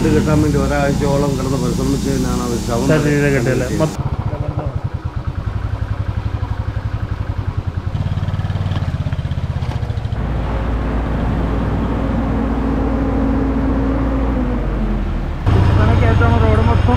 Bud കിട്ടാൻ വേണ്ടി ഒരാഴ്ചയോളം കിടന്ന് പരിശ്രമിച്ചതിനാണ് അത് ശവം കിട്ടിയല്ലേ. റോഡ് മൊത്തം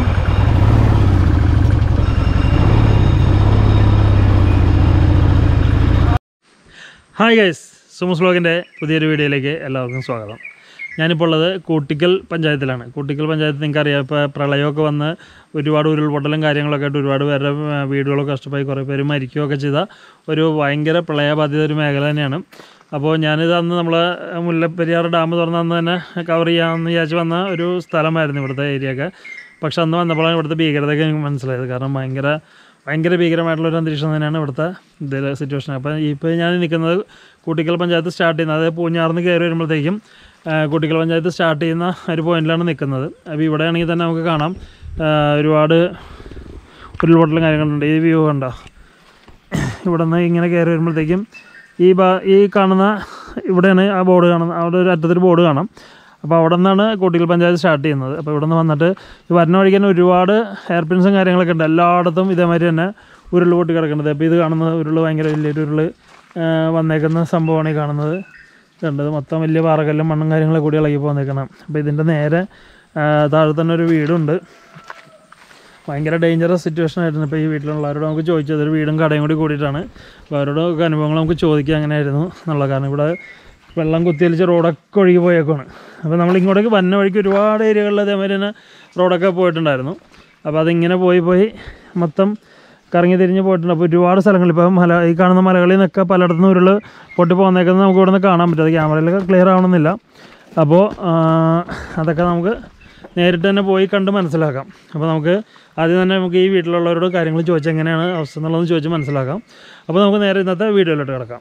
ഹായ് ഗൈസ്, സുമുസ് വ്ലോഗിൻ്റെ പുതിയൊരു വീഡിയോയിലേക്ക് എല്ലാവർക്കും സ്വാഗതം. ഞാനിപ്പോൾ ഉള്ളത് കൂട്ടിക്കൽ പഞ്ചായത്തിലാണ്. കൂട്ടിക്കൽ പഞ്ചായത്ത് നിങ്ങൾക്കറിയാം, ഇപ്പോൾ പ്രളയമൊക്കെ വന്ന് ഒരുപാട് ഉരുൾപൊട്ടലും കാര്യങ്ങളൊക്കെ ആയിട്ട് ഒരുപാട് പേരുടെ വീടുകളൊക്കെ നഷ്ടമായി, കുറേ പേര് മരിക്കുകയൊക്കെ ചെയ്ത ഒരു ഭയങ്കര പ്രളയബാധിത ഒരു മേഖല തന്നെയാണ്. അപ്പോൾ ഞാനിത് അന്ന് നമ്മൾ മുല്ലപ്പെരിയാർ ഡാം തുറന്ന് അന്ന് തന്നെ കവർ ചെയ്യാമെന്ന് വിചാരിച്ച് വന്ന ഒരു സ്ഥലമായിരുന്നു ഇവിടുത്തെ ഏരിയയൊക്കെ. പക്ഷെ അന്ന് വന്നപ്പോഴാണ് ഇവിടുത്തെ ഭീകരതയൊക്കെ എനിക്ക് മനസ്സിലായത്. കാരണം ഭയങ്കര ഭീകരമായിട്ടുള്ളൊരു അന്തരീക്ഷം തന്നെയാണ് ഇവിടുത്തെ സിറ്റുവേഷൻ. അപ്പോൾ ഇപ്പോൾ ഞാൻ നിൽക്കുന്നത് കൂട്ടിക്കൽ പഞ്ചായത്ത് സ്റ്റാർട്ട് ചെയ്യുന്നത്, അതായത് പൂഞ്ഞാറിന്ന് കയറി വരുമ്പോഴത്തേക്കും കൂട്ടിക്കൽ പഞ്ചായത്ത് സ്റ്റാർട്ട് ചെയ്യുന്ന ഒരു പോയിന്റിലാണ് നിൽക്കുന്നത്. അപ്പോൾ ഇവിടെ ആണെങ്കിൽ തന്നെ നമുക്ക് കാണാം ഒരുപാട് ഉരുൾപൊട്ടലും കാര്യങ്ങളുണ്ട്. ഈ വ്യൂ കണ്ടോ, ഇവിടെ നിന്ന് ഇങ്ങനെ കയറി വരുമ്പോഴത്തേക്കും ഈ കാണുന്ന ഇവിടെയാണ് ആ ബോർഡ് കാണുന്നത്. അവിടെ ഒരു അറ്റത്തൊരു ബോർഡ് കാണാം. അപ്പോൾ അവിടെ നിന്നാണ് കൂട്ടിക്കൽ പഞ്ചായത്ത് സ്റ്റാർട്ട് ചെയ്യുന്നത്. അപ്പോൾ ഇവിടെ നിന്ന് വന്നിട്ട് ഈ വരുന്ന വഴിക്ക് തന്നെ ഒരുപാട് ഹെയർ പിൻസും കാര്യങ്ങളൊക്കെ ഉണ്ട്. എല്ലായിടത്തും ഇതേമാതിരി തന്നെ ഉരുൾ പൊട്ടി കിടക്കുന്നത്. അപ്പോൾ ഇത് കാണുന്നത് ഉരുൾ ഭയങ്കര വലിയൊരു ഉരുൾ വന്നേക്കുന്ന സംഭവമാണ് ഈ കാണുന്നത്. കണ്ടത് മൊത്തം വലിയ പാറകല്ലും മണ്ണും കാര്യങ്ങളൊക്കെ കൂടി ഇളകി പോന്നേക്കണം. അപ്പോൾ ഇതിൻ്റെ നേരെ താഴെ തന്നെ ഒരു വീടുണ്ട്. ഭയങ്കര ഡേഞ്ചറസ് സിറ്റുവേഷൻ ആയിരുന്നു. ഇപ്പോൾ ഈ വീട്ടിലുള്ളവരോട് നമുക്ക് ചോദിച്ചത്, ഒരു വീടും കടയും കൂടി കൂടിയിട്ടാണ്. അപ്പോൾ അവരോട് അനുഭവങ്ങൾ നമുക്ക് ചോദിക്കുക എങ്ങനെയായിരുന്നു എന്നുള്ള. കാരണം ഇവിടെ വെള്ളം കുത്തിയൊലിച്ച് റോഡൊക്കെ ഒഴുകി പോയേക്കാണ്. അപ്പോൾ നമ്മളിങ്ങോട്ടേക്ക് വന്ന വഴിക്ക് ഒരുപാട് ഏരിയകളിൽ അതേമാതിരി തന്നെ റോഡൊക്കെ പോയിട്ടുണ്ടായിരുന്നു. അപ്പോൾ അതിങ്ങനെ പോയി മൊത്തം കറങ്ങി തിരിഞ്ഞ് പോയിട്ടുണ്ട്. അപ്പോൾ ഒരുപാട് സ്ഥലങ്ങളിൽ ഇപ്പോൾ ഈ കാണുന്ന മലകളിൽ നിന്നൊക്കെ പലയിടത്തുനിന്ന് ഉരുൾ പൊട്ടി പോകുന്നേക്കുന്നത് നമുക്ക് ഇവിടെ നിന്ന് കാണാൻ പറ്റും. അത് ക്യാമറയിലൊക്കെ ക്ലിയർ ആവണമെന്നില്ല. അപ്പോൾ അതൊക്കെ നമുക്ക് നേരിട്ട് തന്നെ പോയി കണ്ട് മനസ്സിലാക്കാം. അപ്പോൾ നമുക്ക് ആദ്യം തന്നെ നമുക്ക് ഈ വീട്ടിലുള്ളവരോട് കാര്യങ്ങൾ ചോദിച്ചാൽ എങ്ങനെയാണ് അവസ്ഥ എന്നുള്ളതെന്ന് ചോദിച്ച് മനസ്സിലാക്കാം. അപ്പോൾ നമുക്ക് നേരെ ഇന്നത്തെ വീഡിയോയിലോട്ട് കിടക്കാം.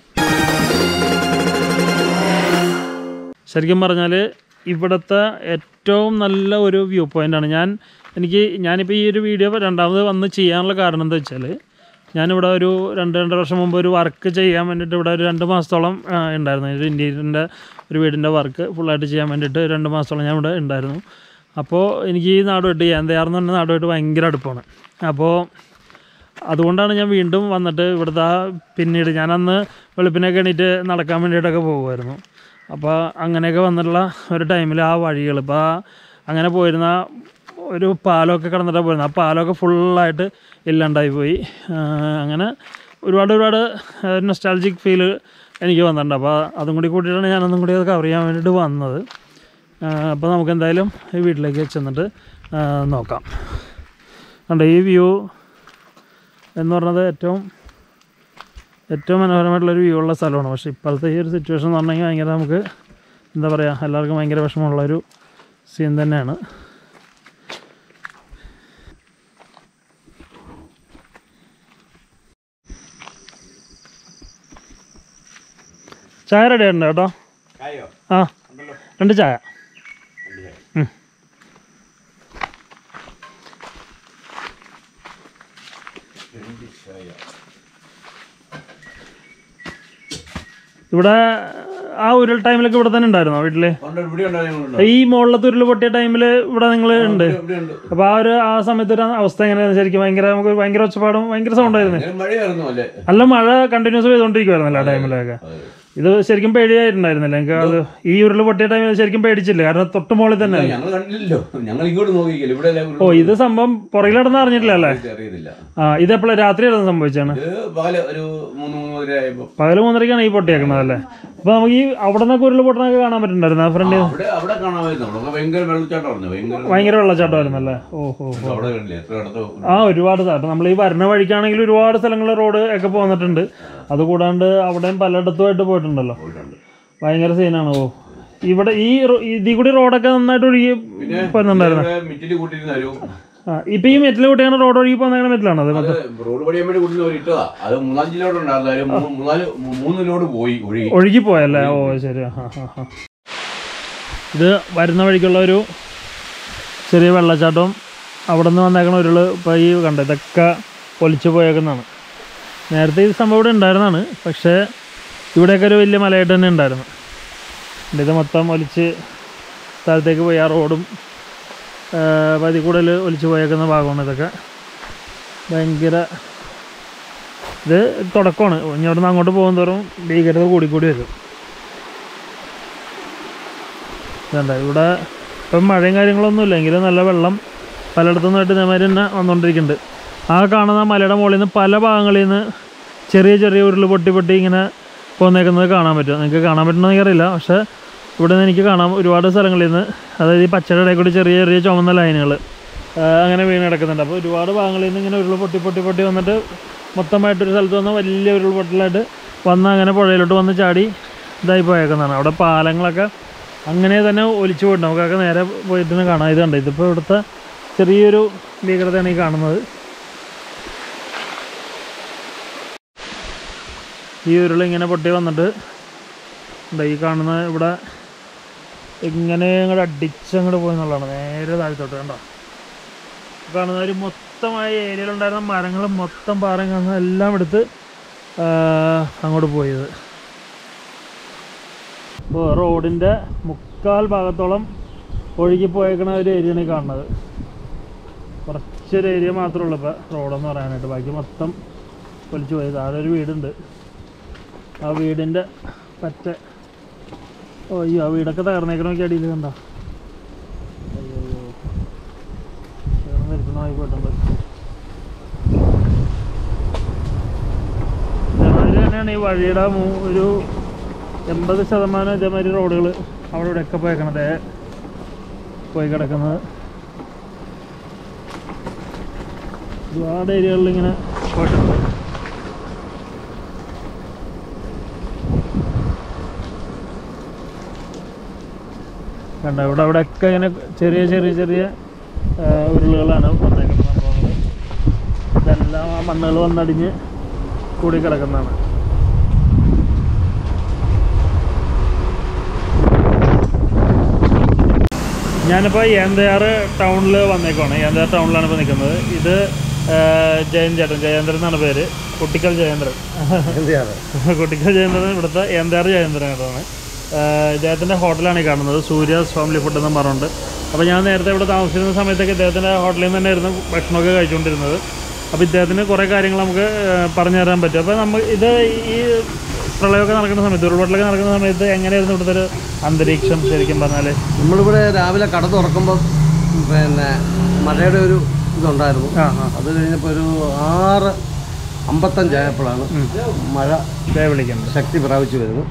ശരിക്കും പറഞ്ഞാൽ ഇവിടുത്തെ ഏറ്റവും നല്ല ഒരു വ്യൂ പോയിൻ്റാണ്. ഞാനിപ്പോൾ ഈ ഒരു വീഡിയോ രണ്ടാമത് വന്ന് ചെയ്യാനുള്ള കാരണം എന്താ വെച്ചാൽ, ഞാനിവിടെ ഒരു 2-2.5 വർഷം മുമ്പ് ഒരു വർക്ക് ചെയ്യാൻ വേണ്ടിയിട്ട് ഇവിടെ ഒരു 2 മാസത്തോളം ഉണ്ടായിരുന്നു. ഒരു ഇൻറ്റീരിയറിൻ്റെ ഒരു വീടിൻ്റെ വർക്ക് ഫുള്ളായിട്ട് ചെയ്യാൻ വേണ്ടിയിട്ട് 2 മാസത്തോളം ഞാൻ ഇവിടെ ഉണ്ടായിരുന്നു. അപ്പോൾ എനിക്ക് ഈ നാടുമായിട്ട് എന്തായിരുന്നു പറഞ്ഞാൽ നാടുമായിട്ട് ഭയങ്കര അടുപ്പമാണ്. അപ്പോൾ അതുകൊണ്ടാണ് ഞാൻ വീണ്ടും വന്നിട്ട് ഇവിടുത്തെ പിന്നീട് ഞാനന്ന് വെളുപ്പിനൊക്കെ എണീറ്റ് നടക്കാൻ വേണ്ടിയിട്ടൊക്കെ പോകുമായിരുന്നു. അപ്പോൾ അങ്ങനെയൊക്കെ വന്നിട്ടുള്ള ഒരു ടൈമിൽ ആ വഴികൾ ഇപ്പോൾ അങ്ങനെ പോയിരുന്ന ഒരു പാലമൊക്കെ കടന്നിട്ടാണ് പോയിരുന്നത്. ആ പാലമൊക്കെ ഫുള്ളായിട്ട് ഇല്ലാണ്ടായി പോയി. അങ്ങനെ ഒരുപാട് നൊസ്റ്റാൾജിക് ഫീൽ എനിക്ക് വന്നിട്ടുണ്ട്. അപ്പോൾ അതും കൂടി കൂട്ടിയിട്ടാണ് ഞാനൊന്നും കൂടി അത് കവർ ചെയ്യാൻ വേണ്ടിയിട്ട് വന്നത്. അപ്പോൾ നമുക്ക് എന്തായാലും ഈ വീട്ടിലേക്ക് ചെന്നിട്ട് നോക്കാം. കണ്ടോ, ഈ വ്യൂ എന്ന് പറഞ്ഞത് ഏറ്റവും മനോഹരമായിട്ടുള്ളൊരു വ്യൂ ഉള്ള സ്ഥലമാണ്. പക്ഷേ ഇപ്പോഴത്തെ ഈ ഒരു സിറ്റുവേഷൻ എന്ന് പറഞ്ഞെങ്കിൽ ഭയങ്കര നമുക്ക് എന്താ പറയുക, എല്ലാവർക്കും ഭയങ്കര വിഷമമുള്ളൊരു സീൻ തന്നെയാണ്. ചായ റെഡി ആയിട്ടുണ്ട് കേട്ടോ. ആ, 2 ചായ. ഇവിടെ ആ ഉരുൾ ടൈമിലൊക്കെ ഇവിടെ തന്നെ ഉണ്ടായിരുന്നോ വീട്ടില്? ഈ മുകളിലത്തെ ഉരുൾ പൊട്ടിയ ടൈമില് ഇവിടെ നിങ്ങൾ ഉണ്ട്? അപ്പൊ ആ സമയത്ത് ഒരു അവസ്ഥ എങ്ങനെയായിരുന്നു ശരിക്കും? നമുക്ക് ഭയങ്കര ഒച്ചപ്പാടും ഭയങ്കര സൗണ്ടായിരുന്നു. നല്ല മഴ കണ്ടിന്യൂസ് ചെയ്തോണ്ടിരിക്കുവായിരുന്നല്ലോ ആ ടൈമിലൊക്കെ. ഇത് ശരിക്കും പേടിയായിട്ടുണ്ടായിരുന്നല്ലേ നിങ്ങൾക്ക്? അത് ഈ ഉരുൾ പൊട്ടിയ ടൈമിൽ ശരിക്കും പേടിച്ചില്ലേ? കാരണം തൊട്ട് മുകളിൽ തന്നെ. ഓ, ഇത് സംഭവം പുറകിൽ നടന്ന് അറിഞ്ഞിട്ടില്ല അല്ലേ? ഇതെപ്പോഴും രാത്രിയായിരുന്നു സംഭവിച്ചാണ്? പകല് 3:30ക്കാണ് ഈ പൊട്ടിയേക്കണത് അല്ലേ? അപ്പൊ നമുക്ക് ഈ അവിടെ നിന്നൊക്കെ ഉരുൾ പൊട്ടണൊക്കെ കാണാൻ പറ്റുന്നുണ്ടായിരുന്നു ആ ഫ്രണ്ട്? ഭയങ്കര വെള്ളച്ചാട്ടമായിരുന്നു അല്ലേ? ഓഹോ. ആ, ഒരുപാട് സ്ഥലം നമ്മൾ ഈ വരുന്ന വഴിക്കാണെങ്കിൽ ഒരുപാട് സ്ഥലങ്ങളിൽ റോഡ് ഒക്കെ പോന്നിട്ടുണ്ട്. അതുകൂടാണ്ട് അവിടെയും പലയിടത്തുമായിട്ട് പോയിട്ടുണ്ടല്ലോ. ഭയങ്കര സീനാണ്. ഓ, ഇവിടെ ഇതിൽ കൂടി റോഡൊക്കെ നന്നായിട്ട് ഒഴുകി പോരുന്നുണ്ടായിരുന്നു. ഇപ്പൊ ഈ മെറ്റിൽ കൂട്ടിയാണ് റോഡ് ഒഴുകി പോകുന്ന മെറ്റിലാണ് അത്? ഒഴുകി പോയല്ലേ? ഓ ശരി. ഇത് വരുന്ന വഴിക്കുള്ള ഒരു ചെറിയ വെള്ളച്ചാട്ടവും അവിടെ നിന്ന് വന്നേക്കണ ഉരുള് ഇപ്പോൾ ഈ കണ്ട ഇതൊക്കെ പൊലിച്ചു പോയേക്കുന്നതാണ്. നേരത്തെ ഈ സംഭവം ഇവിടെ ഉണ്ടായിരുന്നതാണ്, പക്ഷേ ഇവിടെയൊക്കെ ഒരു വലിയ മലയായിട്ട് തന്നെ ഉണ്ടായിരുന്നു. ഇത് മൊത്തം ഒലിച്ച് സ്ഥലത്തേക്ക് പോയി. ആ റോഡും പതി കൂടുതൽ ഒലിച്ചു പോയേക്കുന്ന ഭാഗമാണ് ഇതൊക്കെ. ഭയങ്കര ഇത് തുടക്കമാണ്. ഇനി അവിടെ നിന്ന് അങ്ങോട്ട് പോകും തോറും ഭീകരത കൂടിക്കൂടി വരും. ഇതുണ്ട് ഇവിടെ ഇപ്പം മഴയും കാര്യങ്ങളൊന്നുമില്ല, എങ്കിലും നല്ല വെള്ളം പലയിടത്തുനിന്നായിട്ട് ഇതേമാതിരി തന്നെ വന്നുകൊണ്ടിരിക്കുന്നുണ്ട്. ആ കാണുന്ന മലയുടെ മുകളിൽ നിന്ന് പല ഭാഗങ്ങളിൽ നിന്ന് ചെറിയ ചെറിയ ഉരുൾ പൊട്ടി പൊട്ടി ഇങ്ങനെ പോന്നേക്കുന്നത് കാണാൻ പറ്റും. നിങ്ങൾക്ക് കാണാൻ പറ്റുമെന്ന് എനിക്കറിയില്ല, പക്ഷേ ഇവിടെ നിന്ന് എനിക്ക് കാണാം ഒരുപാട് സ്ഥലങ്ങളിൽ നിന്ന്. അതായത് ഈ പച്ചയുടെ ഇടയിൽ കൂടി ചെറിയ ചെറിയ ചുമന്ന ലൈനുകൾ അങ്ങനെ വീണ് കിടക്കുന്നുണ്ട്. അപ്പോൾ ഒരുപാട് ഭാഗങ്ങളിൽ നിന്ന് ഇങ്ങനെ ഉരുൾ പൊട്ടി പൊട്ടി പൊട്ടി വന്നിട്ട് മൊത്തമായിട്ടൊരു സ്ഥലത്ത് വന്ന് വലിയ ഉരുൾപൊട്ടലായിട്ട് വന്ന് അങ്ങനെ പുഴയിലോട്ട് വന്ന് ചാടി ഇതായി പോയേക്കുന്നതാണ്. അവിടെ പാലങ്ങളൊക്കെ അങ്ങനെ തന്നെ ഒലിച്ചു പോയിട്ട് നമുക്കൊക്കെ നേരെ പോയിട്ട് കാണാം. ഇത് കണ്ടോ, ഇതിപ്പോൾ ഇവിടുത്തെ ചെറിയൊരു ഭീകരതയാണ് ഈ കാണുന്നത്. ഈ ഉരുളിങ്ങനെ പൊട്ടി വന്നിട്ട് ഈ കാണുന്ന ഇവിടെ ഇങ്ങനെ അങ്ങോട്ട് അടിച്ചങ്ങോട്ട് പോയി എന്നുള്ളതാണ്. നേരെ താഴത്തോട്ട് കണ്ടോ കാണുന്ന ഒരു മൊത്തമായ ഏരിയയിലുണ്ടായിരുന്ന മരങ്ങൾ മൊത്തം പാറയും എല്ലാം എടുത്ത് അങ്ങോട്ട് പോയത്. ഇപ്പോൾ റോഡിൻ്റെ 3/4 ഭാഗത്തോളം ഒഴുകി പോയേക്കണ ഒരു ഏരിയയാണ് ഈ കാണുന്നത്. കുറച്ചൊരു ഏരിയ മാത്രമേ ഉള്ളൂ ഇപ്പോൾ റോഡെന്ന് പറയാനായിട്ട്. ബാക്കി മൊത്തം ഒലിച്ചു പോയത്. താഴെ ഒരു വീടുണ്ട്, ആ വീടിൻ്റെ പറ്റ അയ്യോ ആ വീടൊക്കെ തകർന്നേക്കണമൊക്കെ അടിയിൽ കണ്ടോ. അയ്യോ ചേർന്നിരിക്കണമായി പോയിട്ടുണ്ട്. ഇതേമാതിരി തന്നെയാണ് ഈ വഴിയുടെ ഒരു 80% ഇതേമാതിരി റോഡുകൾ അവിടെ ഇവിടെയൊക്കെ പോയേക്കണത് പോയി കിടക്കുന്നത്. ഒരുപാട് ഏരിയകളിൽ ഇങ്ങനെ പോയിട്ടുണ്ട്. കണ്ട ഇവിടെ അവിടെയൊക്കെ ഇങ്ങനെ ചെറിയ ചെറിയ ചെറിയ ഉരുളുകളാണ് വന്നേക്കുന്ന സംഭവങ്ങൾ. ഇതെല്ലാം ആ മണ്ണുകൾ വന്നടിഞ്ഞ് കൂടി കിടക്കുന്നതാണ്. ഞാനിപ്പോൾ ഏന്തയാർ ടൗണിൽ വന്നേക്കുവാണ്. ഏന്തയാർ ടൗണിലാണ് ഇപ്പോൾ നിൽക്കുന്നത്. ഇത് ജയേന്ദ്രൻ എന്നാണ് പേര്. കുട്ടിക്കൽ ജയേന്ദ്രൻ. കുട്ടിക്കൽ ജയേന്ദ്രൻ ഇവിടുത്തെ ഏന്തയാർ ജയേന്ദ്രൻ കേട്ടതാണ്. ഇദ്ദേഹത്തിൻ്റെ ഹോട്ടലാണ് ഈ കാണുന്നത്, സൂര്യാസ് ഫാമിലി ഫുഡ് എന്ന് പറഞ്ഞുകൊണ്ട്. അപ്പോൾ ഞാൻ നേരത്തെ ഇവിടെ താമസിച്ചിരുന്ന സമയത്തൊക്കെ ഇദ്ദേഹത്തിൻ്റെ ഹോട്ടലിൽ നിന്ന് തന്നെയായിരുന്നു ഭക്ഷണമൊക്കെ കഴിച്ചുകൊണ്ടിരുന്നത്. അപ്പോൾ ഇദ്ദേഹത്തിന് കുറേ കാര്യങ്ങൾ നമുക്ക് പറഞ്ഞു തരാൻ പറ്റും. അപ്പോൾ ഇത് ഈ പ്രളയമൊക്കെ നടക്കുന്ന സമയത്ത്, ഉരുൾപൊട്ടലൊക്കെ നടക്കുന്ന സമയത്ത് എങ്ങനെയായിരുന്നു ഇവിടുത്തെ ഒരു അന്തരീക്ഷം ശരിക്കും പറഞ്ഞാൽ? നമ്മളിവിടെ രാവിലെ കട തുറക്കുമ്പം പിന്നെ മഴയുടെ ഒരു ഇതുണ്ടായിരുന്നു. അത് കഴിഞ്ഞപ്പോൾ ഒരു 6:55 ആയപ്പോഴാണ് മഴ ശക്തി പ്രാപിച്ചു വരുന്നത്.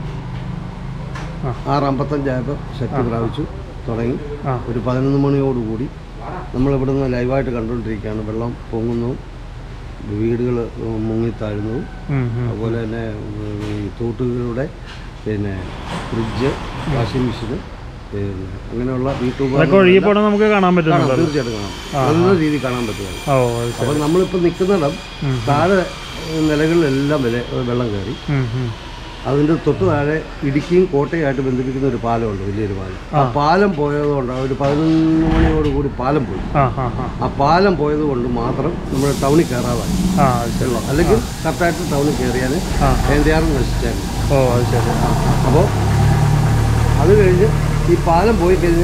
6:55 ആയപ്പോൾ ശക്തി പ്രാപിച്ചു തുടങ്ങി. ഒരു 11 മണിയോടുകൂടി നമ്മളിവിടുന്ന് ലൈവായിട്ട് കണ്ടുകൊണ്ടിരിക്കുകയാണ്. വെള്ളം പൊങ്ങുന്നതും വീടുകൾ മുങ്ങിത്താഴുന്നതും അതുപോലെ തന്നെ ഈ തോട്ടുകളിലൂടെ പിന്നെ ഫ്രിഡ്ജ്, വാഷിംഗ് മെഷീന്, പിന്നെ അങ്ങനെയുള്ള വീട്ടുപകരണം നമുക്ക് കാണാൻ പറ്റും. തീർച്ചയായിട്ടും കാണാം, നല്ല രീതിയിൽ കാണാൻ പറ്റുകയാണ്. അപ്പോൾ നമ്മളിപ്പോൾ നിൽക്കുന്നിടം താഴെ നിലകളിലെല്ലാം വെള്ളം കയറി. അതിൻ്റെ തൊട്ട് താഴെ ഇടുക്കിയും കോട്ടയായിട്ട് ബന്ധിപ്പിക്കുന്ന ഒരു പാലമുണ്ട്, വലിയൊരു പാലം. ആ പാലം പോയതുകൊണ്ട് ഒരു 11 മണിയോടുകൂടി പാലം പോയി. ആ പാലം പോയത് കൊണ്ട് മാത്രം നമ്മൾ ടൗണിൽ കയറാതായി വെള്ളം. അല്ലെങ്കിൽ കറക്റ്റായിട്ട് ടൗണിൽ കയറിയാൽ ഏന്തയാറും നശിച്ചായിരുന്നു. അപ്പോൾ അത് കഴിഞ്ഞ് ഈ പാലം പോയി കഴിഞ്ഞ്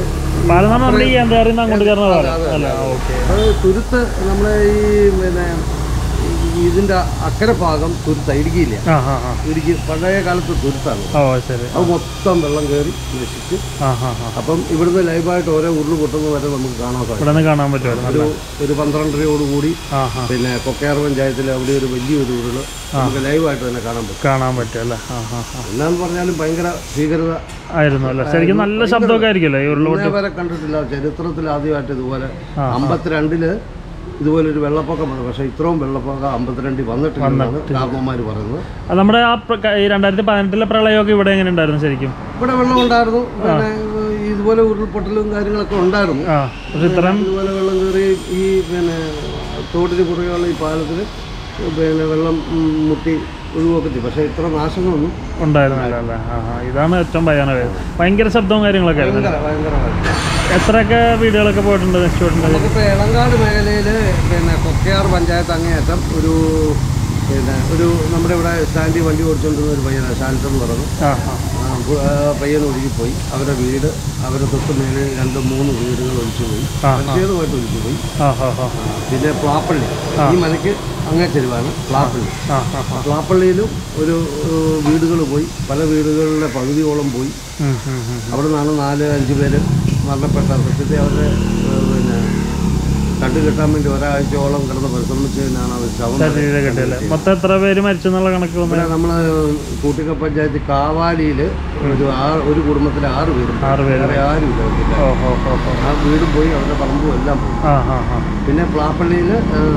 അത് തുരുത്ത് നമ്മളെ ഈ പിന്നെ ഇതിന്റെ അക്കരെ ഭാഗം തുരുത്ത, ഇടുക്കിയില്ല. ഇടുക്കി പഴയ കാലത്ത് തുരുത്താണ്. അത് മൊത്തം വെള്ളം കയറി നശിച്ച്. അപ്പം ഇവിടുന്ന് ലൈവായിട്ട് ഓരോ ഉരുള് പൊട്ടുന്നത് വരെ നമുക്ക് കാണാൻ പറ്റും. ഒരു 12:30യോടുകൂടി പിന്നെ കൊക്കയാർ പഞ്ചായത്തിൽ അവിടെ ഒരു വലിയൊരു ഉരുള് നമുക്ക് ലൈവായിട്ട് തന്നെ കാണാൻ പറ്റും അല്ലേ? എന്നാന്ന് പറഞ്ഞാലും ഭയങ്കര ഭീകരത ആയിരുന്നു. ശരിക്കും നല്ല ശബ്ദമൊക്കെ ആയിരിക്കുമല്ലോ ഈ ഉരുള് വരെ കണ്ടിട്ടില്ല ചരിത്രത്തിൽ ആദ്യമായിട്ട്. ഇതുപോലെ 52-ല് ഇതുപോലൊരു വെള്ളപ്പൊക്കം വന്നു. പക്ഷേ ഇത്രയും വെള്ളപ്പൊക്കം 52-ൽ വന്നിട്ടില്ലെന്നാണ് കാരണവന്മാർ പറയുന്നത്. നമ്മുടെ ആ 2018-ലെ പ്രളയമൊക്കെ ഇവിടെ എങ്ങനെ ഉണ്ടായിരുന്നു? ശരിക്കും ഇവിടെ വെള്ളം ഉണ്ടായിരുന്നു, പിന്നെ ഇതുപോലെ ഉരുൾപൊട്ടലും കാര്യങ്ങളൊക്കെ ഉണ്ടായിരുന്നു. ഇതുപോലെ വെള്ളം കയറി ഈ പിന്നെ തോട്ടിന് കുറുകെയുള്ള ഈ പാലത്തിൽ പിന്നെ വെള്ളം മുട്ടി ഒഴിവൊക്കെ ചെയ്യും. പക്ഷേ ഇത്ര നാശങ്ങളൊന്നും ഉണ്ടായിരുന്നില്ല. ഇതാണ് ഏറ്റവും ഭയങ്കര ശബ്ദവും കാര്യങ്ങളൊക്കെ ഭയങ്കരമായിട്ട്. എത്രയൊക്കെ വീടുകളൊക്കെ പോയിട്ടുണ്ട്, നശിച്ചിട്ടുണ്ട്? നമുക്കിപ്പോൾ എളങ്കാട് മേഖലയിൽ പിന്നെ കൊക്കയാർ പഞ്ചായത്ത് അങ്ങേയറ്റം ഒരു നമ്മുടെ ഇവിടെ സ്റ്റാൻഡിൽ വണ്ടി ഓടിച്ചുകൊണ്ടിരുന്ന ഒരു പയ്യനാണ് ഷാൻസ് എന്ന് പറഞ്ഞു. പയ്യൻ ഒഴുകിപ്പോയി. അവരുടെ വീട്, അവരുടെ തൊട്ട് മേലെ 2-3 വീടുകൾ ഒഴിച്ചു പോയി, പ്രതിഷേധമായിട്ട് ഒഴിച്ചു പോയി. പിന്നെ പ്ലാപ്പള്ളി, ഈ മലയ്ക്ക് അങ്ങേ ചെരുവാണ് പ്ലാപ്പള്ളി. പ്ലാപ്പള്ളിയിലും ഒരു വീടുകൾ പോയി, പല വീടുകളിലെ പകുതിയോളം പോയി. അവിടെ നിന്നാണ് 4-5 പേര് മരണപ്പെട്ട സത്യത്തെ അവരുടെ പിന്നെ കണ്ടുകെട്ടാൻ വേണ്ടി ഒരാഴ്ചയോളം കിടന്ന് പരിശ്രമിച്ചതിനാണ് അവർ ശവം. മൊത്തം എത്ര പേര് മരിച്ചെന്നുള്ള കണക്ക് നമ്മൾ കൂട്ടിക്കൽ പഞ്ചായത്ത് കാവാലിയിൽ ഒരു കുടുംബത്തിലെ 6 പേരും, വേറെ ആരുമില്ല. ആ വീടും പോയി, അവരുടെ പറമ്പും എല്ലാം പോയി. പിന്നെ പ്ലാപ്പള്ളിയിൽ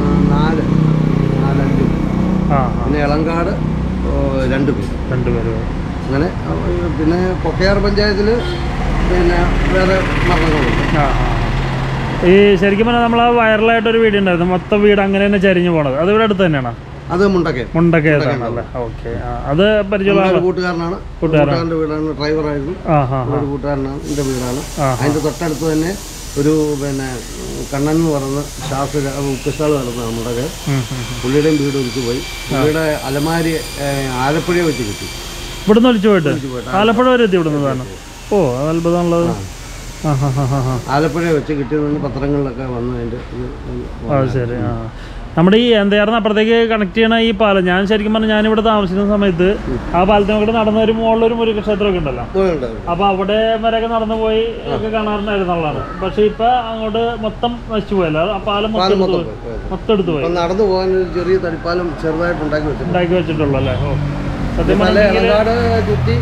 4-5 പിന്നെ എളങ്കാട് 2 പേര്. അങ്ങനെ പിന്നെ കൊക്കയാർ പഞ്ചായത്തിൽ പിന്നെ വേറെ മരണങ്ങളുണ്ട്. ഈ ശരിക്കും പറഞ്ഞാൽ നമ്മൾ ആ വൈറലായിട്ടൊരു വീഡിയോ ഉണ്ടായിരുന്നു, മൊത്തം വീട് അങ്ങനെ തന്നെ ചരിഞ്ഞു പോണത്. അത് ഇവിടെ അടുത്ത് തന്നെയാണോ? അത് മുണ്ടക്കയത്താണല്ലേ? ഓക്കെ. അത് പരിചയമുള്ള കൂട്ടുകാരനാണ്, കൂട്ടുകാരൻ്റെ വീടാണ്, ഡ്രൈവറായിരുന്നു. ഒരു കൂട്ടുകാരനാണ്, എൻ്റെ വീടാണ്. അതിൻ്റെ തൊട്ടടുത്ത് തന്നെ ഒരു പിന്നെ കണ്ണൻ എന്ന് പറയുന്ന ഉപ്പുസ്റ്റാൾ നടന്ന നമ്മുടെ പുള്ളിയുടെയും വീട് ഒഴിച്ചു പോയി. പുള്ളിയുടെ അലമാരി ആലപ്പുഴ വെച്ച് കിട്ടി. ഇവിടുന്ന് ഒഴിച്ചു പോയിട്ട് ആലപ്പുഴ വരെ എത്തി ഇവിടുന്നതാണ്. ഓ, അത് അത്ഭുതമുള്ളത്. ആലപ്പുഴ വെച്ച് കിട്ടിയതെന്ന് പത്രങ്ങളിലൊക്കെ വന്നതിൻ്റെ. ശരി. നമ്മുടെ ഈ എന്തായിരുന്നു അപ്പുറത്തേക്ക് കണക്ട് ചെയ്യണ ഈ പാലം, ഞാൻ ശരിക്കും പറഞ്ഞാൽ ഞാനിവിടെ താമസിക്കുന്ന സമയത്ത് ആ പാലത്തിനോട് നടന്ന ഒരു മുകളിലൊരു മുരുകക്ഷേത്രമൊക്കെ ഉണ്ടല്ലോ, അപ്പൊ അവിടെ വരെയൊക്കെ നടന്നു പോയി ഒക്കെ കാണാറുണ്ടായിരുന്നുള്ളതാണ്. പക്ഷെ ഇപ്പൊ അങ്ങോട്ട് മൊത്തം നശിച്ചു പോയല്ലോ, ആ പാലം മൊത്തം എടുത്തു പോയി. നടന്നു പോകാൻ ഒരു ചെറിയ തടിപ്പാലം ചെറുതായിട്ട് ഉണ്ടാക്കി വെച്ചിട്ടുള്ളൂ അല്ലേ? ഓ, സത്യം ചുറ്റി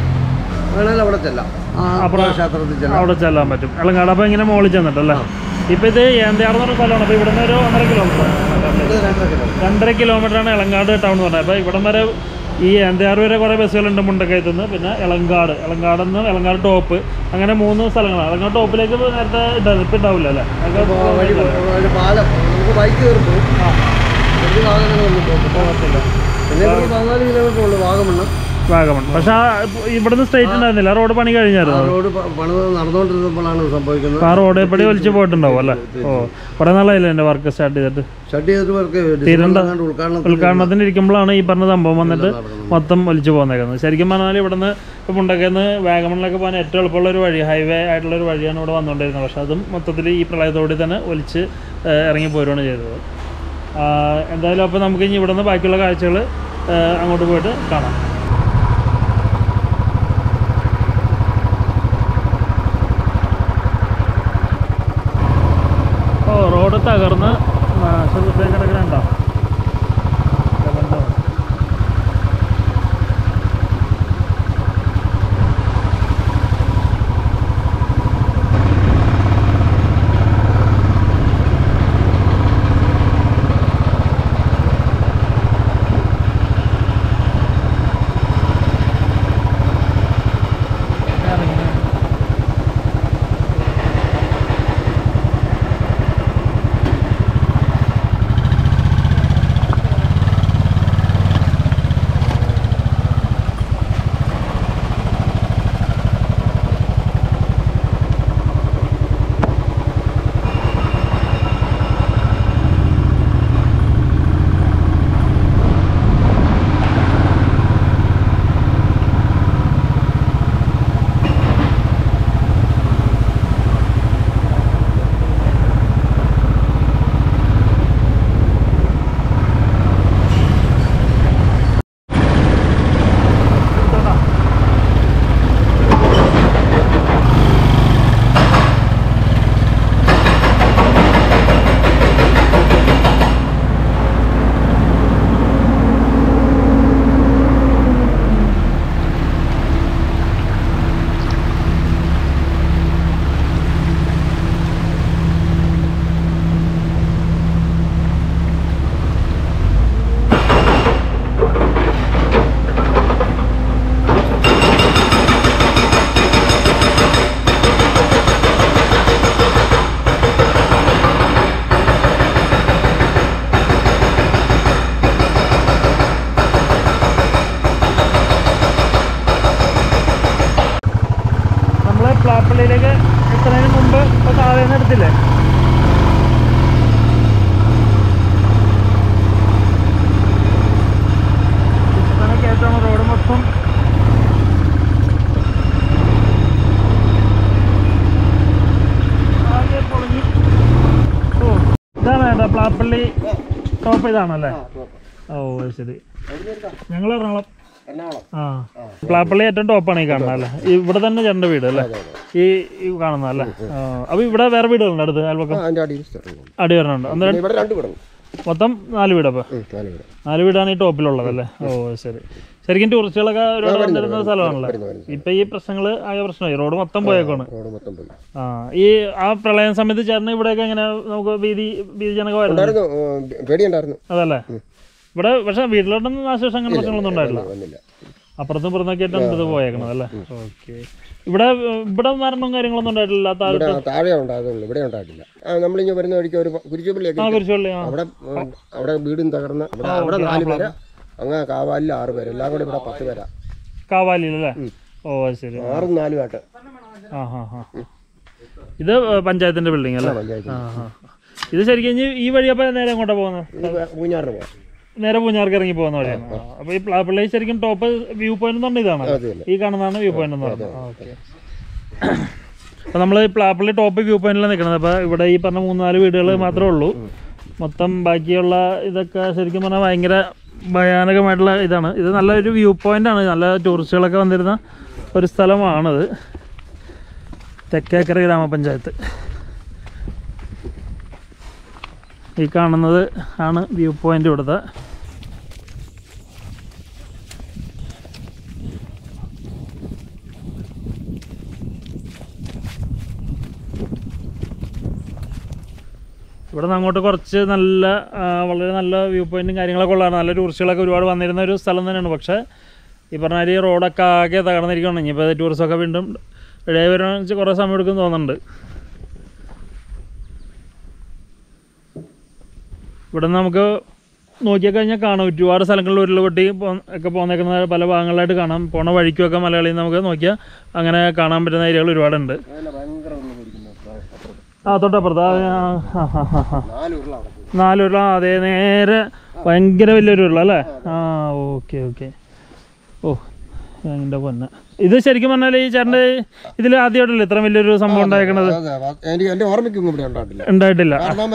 അവിടെ ചെല്ലാൻ പറ്റും. എളങ്കാട് അപ്പൊ ഇങ്ങനെ മുകളിൽ ചെന്നിട്ടല്ലേ? ഇപ്പൊ ഇത് ഏന്തയാർന്ന് പറഞ്ഞ സ്ഥലമാണ്. അപ്പൊ ഇവിടുന്ന് ഒരു 2.5 കിലോമീറ്ററാണ് എളങ്കാട് ടൗൺ എന്ന് പറഞ്ഞത്. അപ്പൊ ഇവിടം വരെ ഈ ഏന്തയാർ വരെ കുറെ ബസ്സുകളുണ്ട് മുണ്ടക്കയത്തുനിന്ന്. പിന്നെ എളങ്കാടെന്ന് എളങ്കാട് ടോപ്പ്, അങ്ങനെ 3 സ്ഥലങ്ങളാണ്. എളങ്കാട് ടോപ്പിലേക്ക് നേരത്തെ ഇപ്പം ഉണ്ടാവില്ല അല്ലേ? വാഗമൺ. പക്ഷെ ഇവിടുന്ന് സ്ട്രേറ്റ് ഉണ്ടായിരുന്നില്ല, റോഡ് പണി കഴിഞ്ഞായിരുന്നു. റോഡ് പണി നടന്നുകൊണ്ടിരുന്നപ്പോഴാണ് സംഭവിക്കുന്നത്. ആ റോഡ് പടി വലിച്ചു പോയിട്ടുണ്ടാവും അല്ലേ? ഓ, കുറെ നാളായില്ലേ എൻ്റെ വർക്ക് സ്റ്റാർട്ട് ചെയ്തിട്ട്? ഉദ്ഘാടനത്തിന് ഇരിക്കുമ്പോഴാണ് ഈ പറഞ്ഞ സംഭവം വന്നിട്ട് മൊത്തം വലിച്ചു പോകുന്നേക്കുന്നത്. ശരിക്കും പറഞ്ഞാൽ ഇവിടുന്ന് ഇപ്പം മുണ്ടക്കന്ന് വാഗമണിലൊക്കെ പോകാൻ ഏറ്റവും എളുപ്പമുള്ള ഒരു വഴി, ഹൈവേ ആയിട്ടുള്ളൊരു വഴിയാണ് ഇവിടെ വന്നുകൊണ്ടിരുന്നത്. പക്ഷെ അതും മൊത്തത്തിൽ ഈ പ്രളയത്തോടെ തന്നെ ഒലിച്ച് ഇറങ്ങി പോരുകയാണ് ചെയ്തത്. എന്തായാലും അപ്പോൾ നമുക്ക് ഇനി ഇവിടെ നിന്ന് ബാക്കിയുള്ള കാഴ്ചകൾ അങ്ങോട്ട് പോയിട്ട് കാണാം. റോഡ് തകർന്ന് നാശനഷ്ടം കിടക്കുന്നുണ്ടോ? പ്ലാപ്പള്ളിയിലേക്ക് എത്തുന്നതിന് മുമ്പ് ഇപ്പോൾ താഴെ നിന്ന് എടുത്തില്ലേ? കയറ്റാണ് റോഡ് മൊത്തം ഇവിടെ പ്ലാപ്പള്ളി ടോപ്പ് ഇതാണല്ലേ? ഓ ശരി. ഞങ്ങൾ എറണാകുളം. ആ, പ്ലാപ്പള്ളി ഏറ്റവും ടോപ്പാണ് ഈ കാണുന്നത് അല്ലേ? ഇവിടെ തന്നെ ചേട്ടൻ്റെ വീട് അല്ലേ ഈ കാണുന്ന അല്ലേ? അപ്പൊ ഇവിടെ വേറെ വീടുകളുണ്ട് അടുത്ത് അയൽപക്കം? അടി വരണുണ്ട്. മൊത്തം 4 വീട്. അപ്പൊ 4 വീടാണ് ഈ ടോപ്പിലുള്ളത് അല്ലേ? ഓ ശരി. ശരിക്കും ടൂറിസ്റ്റുകളൊക്കെ ഒരുപാട് വന്നിരുന്ന സ്ഥലമാണല്ലോ. ഇപ്പൊ ഈ പ്രശ്നങ്ങള് ആകെ പ്രശ്നമായി, റോഡ് മൊത്തം പോയേക്കാണ്. ആ, ഈ ആ പ്രളയം സമയത്ത് ചേർന്ന് ഇവിടെയൊക്കെ എങ്ങനെ നമുക്ക് ഭീതിജനകമായിരുന്നു അതല്ലേ? ഇവിടെ പക്ഷെ വീട്ടിലോട്ടൊന്നും നാശനഷ്ടം അങ്ങനെ പ്രശ്നങ്ങളൊന്നും ഉണ്ടായിട്ടില്ല. അപ്പുറത്തും ഇപ്പുറത്തൊക്കെ ആയിട്ടാണ് ഇത് പോയേക്കണത് അല്ലേ? ഓക്കെ. ഇവിടെ മരണവും കാര്യങ്ങളൊന്നും ഉണ്ടായിട്ടില്ല? താഴെ ഉണ്ടാകുള്ളൂ, ഇവിടെ ഉണ്ടായിട്ടില്ല. നമ്മളിങ്ങനെ വരുന്ന വഴിക്ക് ഒരു കുരിശുപള്ളി, അവിടെ വീടും തകർന്ന് അവിടെ 4 പേര്, അങ്ങനെ കാവാലിൽ 6 പേര്, എല്ലാം കൂടെ ഇവിടെ 10 പേരാ. കാവാലിലല്ലേ? ഓ ശരി. 6ഉം 4ഉം ആയിട്ട്. ഇത് പഞ്ചായത്തിന്റെ ബിൽഡിംഗ് അല്ലേ? ഇത് ശരിക്കും ഈ വഴിയപ്പോ നേരെ എങ്ങോട്ടാ പോകുന്നത്? പൂഞ്ഞാറിന് പോകാം. നേരെ പൂഞ്ഞാർക്ക് ഇറങ്ങി പോകുന്ന വഴിയാണ്. അപ്പൊ ഈ പ്ലാപ്പള്ളി ശരിക്കും ടോപ്പ് വ്യൂ പോയിന്റ് എന്ന് പറഞ്ഞ ഇതാണ്, ഈ കാണുന്നതാണ് വ്യൂ പോയിന്റ് എന്ന് പറഞ്ഞത്. ഓക്കെ. അപ്പൊ നമ്മൾ ഈ പ്ലാപ്പള്ളി ടോപ്പ് വ്യൂ പോയിന്റിലാണ് നിൽക്കുന്നത്. അപ്പൊ ഇവിടെ ഈ പറഞ്ഞ 3-4 വീടുകൾ മാത്രമേ ഉള്ളൂ. മൊത്തം ബാക്കിയുള്ള ഇതൊക്കെ ശരിക്കും പറഞ്ഞാൽ ഭയങ്കര ഭയാനകമായിട്ടുള്ള ഇതാണ്. ഇത് നല്ലൊരു വ്യൂ പോയിന്റ് ആണ്, നല്ല ടൂറിസ്റ്റുകളൊക്കെ വന്നിരുന്ന ഒരു സ്ഥലമാണത്. തെക്കേക്കര ഗ്രാമപഞ്ചായത്ത്. ഈ കാണുന്നത് ആണ് വ്യൂ പോയിന്റ് ഇവിടുത്തെ. ഇവിടെ നിന്ന് അങ്ങോട്ട് കുറച്ച് വളരെ നല്ല വ്യൂ പോയിന്റും കാര്യങ്ങളൊക്കെ ഉള്ളതാണ്. നല്ല ടൂറിസ്റ്റുകളൊക്കെ ഒരുപാട് വന്നിരുന്ന ഒരു സ്ഥലം തന്നെയാണ്. പക്ഷേ ഈ പറഞ്ഞ ഈ റോഡൊക്കെ ആകെ തകർന്നിരിക്കുകയാണ്. ഇനിയിപ്പോൾ ടൂറിസ്റ്റൊക്കെ വീണ്ടും റെഡിയായി വരാൻ കുറേ സമയം എടുക്കുമെന്ന് തോന്നുന്നുണ്ട്. ഇവിടെ നമുക്ക് നോക്കിയാൽ കഴിഞ്ഞാൽ കാണാം ഒരുപാട് സ്ഥലങ്ങളിൽ ഉരുൾപൊട്ടി ഒക്കെ പോകുന്നേക്കുന്ന പല ഭാഗങ്ങളിലായിട്ട് കാണാം. പോണ വഴിക്കുമൊക്കെ മലയാളിയിൽ നമുക്ക് നോക്കിയാൽ അങ്ങനെ കാണാൻ പറ്റുന്ന ഏരിയകൾ ഒരുപാടുണ്ട്. ആ തൊട്ടപ്പുറത്ത് 4 ഉരുള. അതേ, നേരെ ഭയങ്കര വലിയൊരു ഉരുള അല്ലേ? ആ ഓക്കെ. ഓ എൻ്റെ പൊന്നെ. ഇത് ശരിക്കും പറഞ്ഞാൽ ഈ ചേട്ടൻ്റെ ഇതിൽ ആദ്യമായിട്ടല്ലേ ഇത്ര വലിയൊരു സംഭവം ഉണ്ടായിരിക്കണത്? ഉണ്ടായിട്ടില്ല.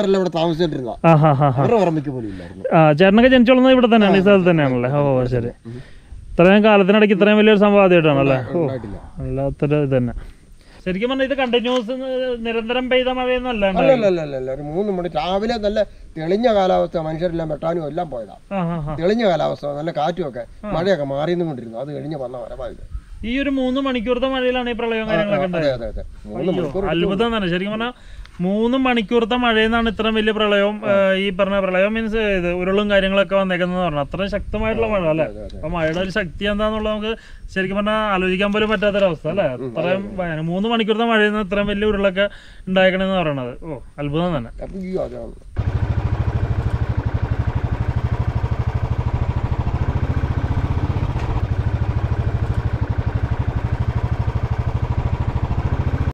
ചേട്ടനൊക്കെ ജനിച്ചോളുന്നത് ഇവിടെ തന്നെയാണ്, ഈ സ്ഥലത്ത് തന്നെയാണല്ലേ? ഓ ശരി. ഇത്രയും കാലത്തിനിടയ്ക്ക് ഇത്രയും വലിയൊരു സംഭവം ആദ്യമായിട്ടാണല്ലേ? ഓ അല്ലാത്തൊരു ഇത് തന്നെ. ശരിക്കും പറഞ്ഞാൽ ഇത് കണ്ടിന്യൂസ് നിരന്തരം പെയ്ത മഴയൊന്നും അല്ല. ഒരു 3 മണി രാവിലെ നല്ല തെളിഞ്ഞ കാലാവസ്ഥ, മനുഷ്യരെല്ലാം വെട്ടാനും എല്ലാം പോയതാ. തെളിഞ്ഞ കാലാവസ്ഥ, നല്ല കാറ്റുമൊക്കെ, മഴയൊക്കെ മാറിയെന്നും കൊണ്ടിരുന്നു. അത് കഴിഞ്ഞ് വന്ന വരവായത്. ഈ ഒരു 3 മണിക്കൂറത്തെ മഴയിലാണ് ഈ പ്രളയവും കാര്യങ്ങളൊക്കെ ഉണ്ടായത്. അത്ഭുതം തന്നെ ശരിക്കും പറഞ്ഞാൽ. 3 മണിക്കൂറത്തെ മഴയെന്നാണ് ഇത്രയും വലിയ പ്രളയവും ഈ പറഞ്ഞ പ്രളയം മീൻസ് ഇത് ഉരുളും കാര്യങ്ങളൊക്കെ വന്നേക്കുന്നത് പറഞ്ഞു. അത്രയും ശക്തമായിട്ടുള്ള മഴ അല്ലേ? അപ്പൊ മഴയുടെ ഒരു ശക്തി എന്താന്നുള്ളത് നമുക്ക് ശരിക്കും പറഞ്ഞാൽ ആലോചിക്കാൻ പോലും പറ്റാത്തൊരവസ്ഥ അല്ലേ? അത്രയും 3 മണിക്കൂറത്തെ മഴയിൽ നിന്ന് ഇത്രയും വലിയ ഉരുളൊക്കെ ഉണ്ടാക്കണമെന്ന് പറയണത്. ഓ അത്ഭുതം തന്നെ.